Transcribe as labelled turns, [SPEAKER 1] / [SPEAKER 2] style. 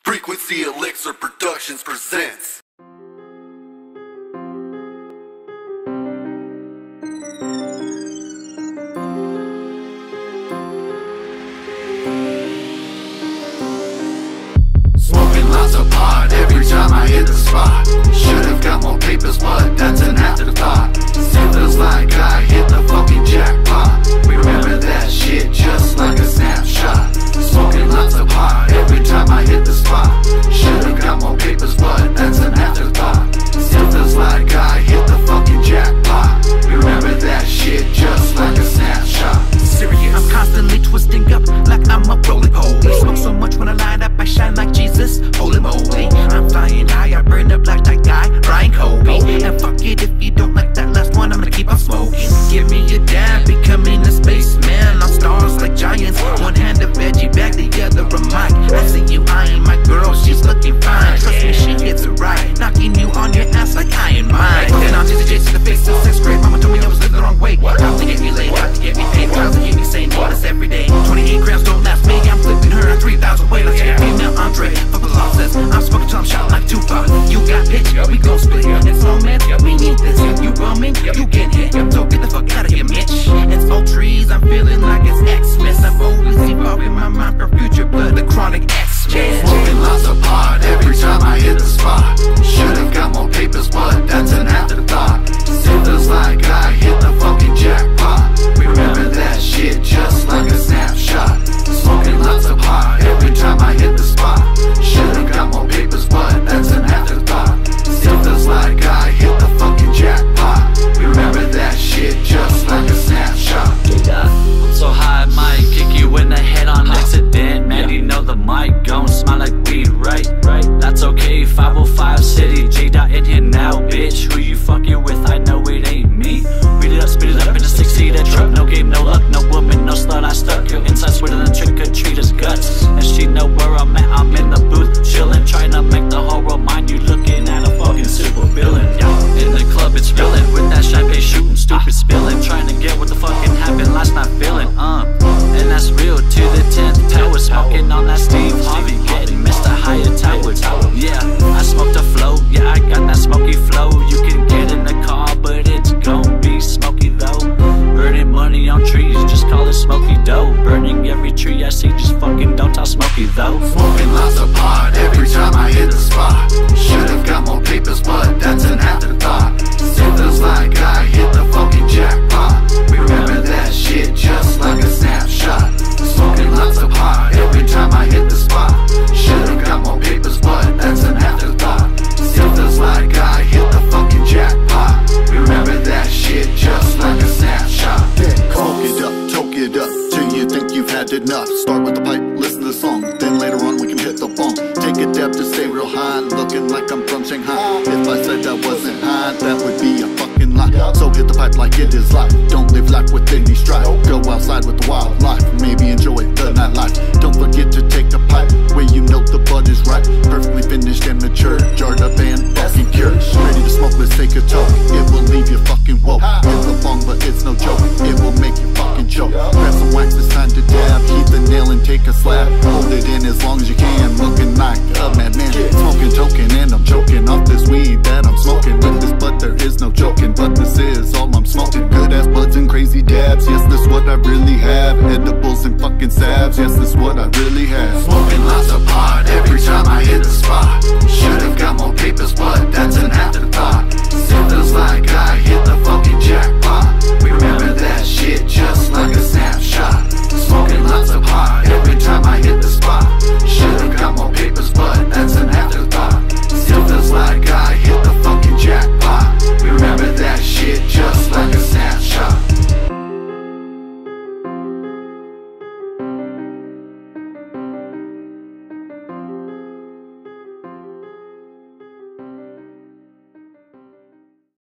[SPEAKER 1] Frequency Elixir Productions presents. Smoking lots of pot every time I hit the spot. Should've got more papers, but that's an afterthought. Still feels like I hit the fucking jackpot. Remember that shit just like a snapshot. Smoking lots of pot every time I hit the spot. Should've got more papers, but that's an afterthought. Still feels like I hit the fucking jackpot. Remember that shit just like a snapshot.
[SPEAKER 2] Ciryus, I'm constantly twisting up like I'm a roly-poly. Smoke so much when I light up, I shine like Jesus. Holy moly, I'm flying high, I burn up like that guy, Brian Kobe. And fuck it if you don't like that last one, I'm gonna keep on smoking. Give me a dab, becoming a spaceman on stars like giants. One hand a veggie bag, the other a mic. I see you eyeing my girl, she's looking fine. Trust me, she hits it right, knocking you on your ass like I ain't mine. Then I'm just a J to the face of 6th grade. Mama told me I was living the wrong way. Out to get me laid, out to get me paid, trials to get me saying this every day. 28 grams don't last me, I'm flipping her at 3,000 way. Let's get female Andre, fuck the law says I'm smoking till I'm shot like Tupac. You got pitch, we gon' split. It's no man, we need this. You bumming, you get hit. So get the fuck out of here, Mitch. It's old trees, I'm feeling like it's Xmas. I'm always evolving my mind for future, but the chronic X-Men.
[SPEAKER 1] Smoking lots of pot every time I hit the spot. Should've got more papers, but that's an afterthought. Still feels like I hit the fucking jackpot. Remember that shit just like a snapshot. Smoking lots of pot every time I hit the spot. Should've got more papers, but that's an afterthought. Still feels like I hit the fucking jackpot. Remember that shit just like a snapshot.
[SPEAKER 3] I'm so high, I might kick you in the head on accident. Man, you know the mic gon' smell like weed, right? That's okay, 505 City, JDot in here now, bitch. Who you fucking with? I know it ain't me. Read it up, speed it up in a 6-seater truck. No game, no luck, no woman, no slut. I stuck your inside sweeter than trick-or-treater's guts. And she know where I'm at, I'm in the booth chillin', trying to make the whole world mind you, looking at a fucking super villain. In the club it's reelin', with that champagne shooting, stupid spillin', trying to get what the fucking happened last night feeling, and that's real to the 10th tower, smoking on that Steve Harvey, getting Mr. Higher Tower. Yeah, I smoked a flow, yeah, I got that smoky flow. You can get in the car, but it's gon' be smoky though. Burning money on trees, just call it smoky dough. Burning every tree I see, just fucking don't talk smoky though.
[SPEAKER 1] Smoking lots of pot every time I hit the spot. Should've got more papers, but that's an afterthought. Still feels like I hit the fucking jackpot. Remember that shit just like a snapshot. Smoking lots of pot every time I hit the spot. Should've got more papers, but that's an afterthought. Still feels like I hit the fucking jackpot. Remember that shit just like a snapshot. Smoke it up, choke it up, till you think you've had enough. Start with the pipe, listen to the song, then later on we can hit the bong. Take a dab to stay real high, looking like I'm from Shanghai. If I said I wasn't high, that would be a fucking lie. So hit the pipe like it is life. Don't live life with any strife. Go outside with the wildlife, maybe enjoy the nightlife. Don't forget to take the pipe where you know the bud is right. Perfectly finished and mature, jarred up and fucking cured. Ready to smoke, let's take a toke. It will leave you fucking woke. It's a bong, but it's no joke. It will make you fucking choke. Grab some wax, it's time to dab. Heat the nail and take a slab. Hold it in as long as you can. Looking